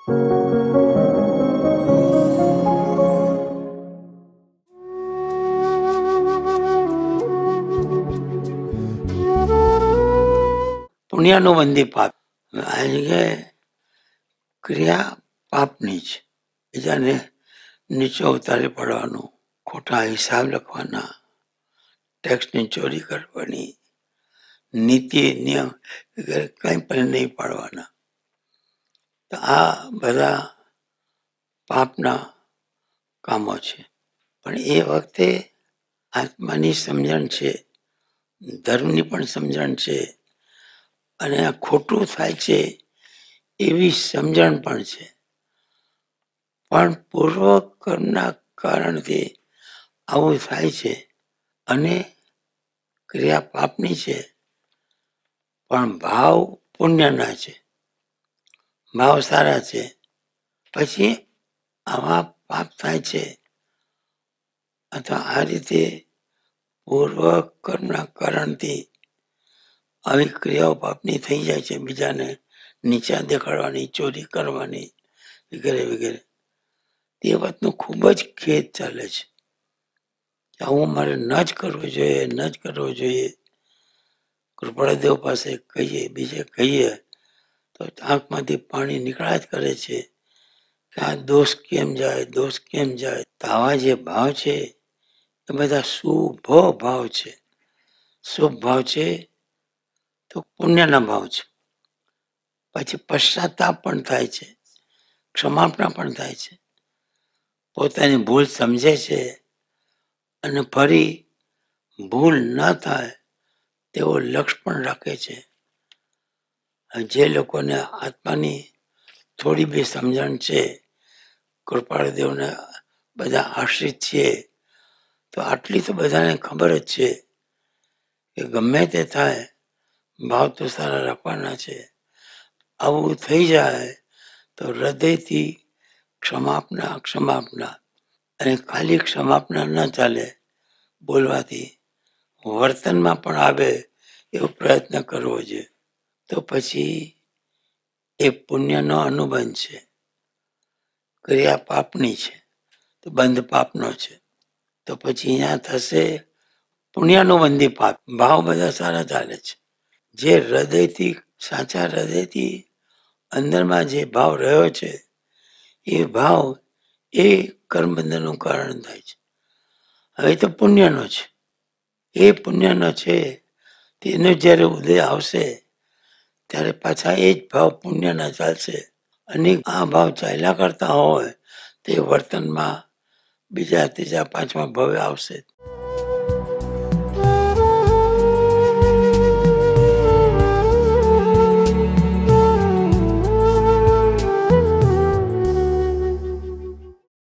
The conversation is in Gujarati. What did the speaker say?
પુણ્યનું બંધી પાપ. આ જગ્યાએ ક્રિયા પાપની છે. બીજાને નીચે ઉતારી પડવાનું, ખોટા હિસાબ લખવાના, ટેક્સની ચોરી કરવાની, નીતિ નિયમ વગેરે કંઈ પણ નહીં પાડવાના. તો આ બધા પાપના કામો છે. પણ એ વખતે આત્માની સમજણ છે, ધર્મની પણ સમજણ છે, અને આ ખોટું થાય છે એવી સમજણ પણ છે. પણ પૂર્વ કર્મના કારણથી આવું થાય છે, અને ક્રિયા પાપની છે, પણ ભાવ પુણ્યના છે, ભાવ સારા છે. પછી આવા પાપ થાય છે, અથવા આ રીતે પૂર્વ કર્મના કારણથી આવી ક્રિયાઓ પાપની થઈ જાય છે. બીજાને નીચા દેખાડવાની, ચોરી કરવાની વગેરે વગેરે. તે વાતનું ખૂબ જ ખેદ ચાલે છે કે આવું મારે ન જ કરવું જોઈએ, ન જ કરવું જોઈએ. કૃપાળદેવ પાસે કહીએ, બીજે કહીએ તો આંખમાંથી પાણી નીકળ્યા જ કરે છે કે આ દોષ કેમ જાય, દોષ કેમ જાય. તો આવા જે ભાવ છે એ બધા શુભ ભાવ છે. શુભ ભાવ છે તો પુણ્યના ભાવ છે. પછી પશ્ચાતાપ પણ થાય છે, ક્ષમાપણા પણ થાય છે. પોતાની ભૂલ સમજે છે અને ફરી ભૂલ ન થાય તેવો લક્ષ્ય પણ રાખે છે. જે લોકોને આત્માની થોડી બી સમજણ છે, કૃપાળદેવને બધા આશ્રિત છીએ, તો આટલી તો બધાને ખબર જ છે કે ગમે તે થાય ભાવ તો સારા રાખવાના છે. આવું થઈ જાય તો હૃદયથી ક્ષમાપના. અને ખાલી ક્ષમાપના ન ચાલે, બોલવાથી વર્તનમાં પણ આવે એવો પ્રયત્ન કરવો જોઈએ. તો પછી એ પુણ્યનો અનુબંધ છે. ક્રિયા પાપની છે તો બંધ પાપનો છે. તો પછી અહીંયા થશે પુણ્યનું બંધી પાપ. ભાવ બધા સારા ચાલે છે. જે હૃદયથી, સાચા હૃદયથી અંદરમાં જે ભાવ રહ્યો છે એ ભાવ એ કર્મબંધનનું કારણ થાય છે. હવે તો પુણ્યનો છે. એ પુણ્યનો છે તેનો જ્યારે ઉદય આવશે ત્યારે પાછા એ જ ભાવ પુણ્યના ચાલશે. અને આ ભાવ ચાલ્યા કરતા હોય તે વર્તનમાં બીજા ત્રીજા પાંચમા ભવે આવશે.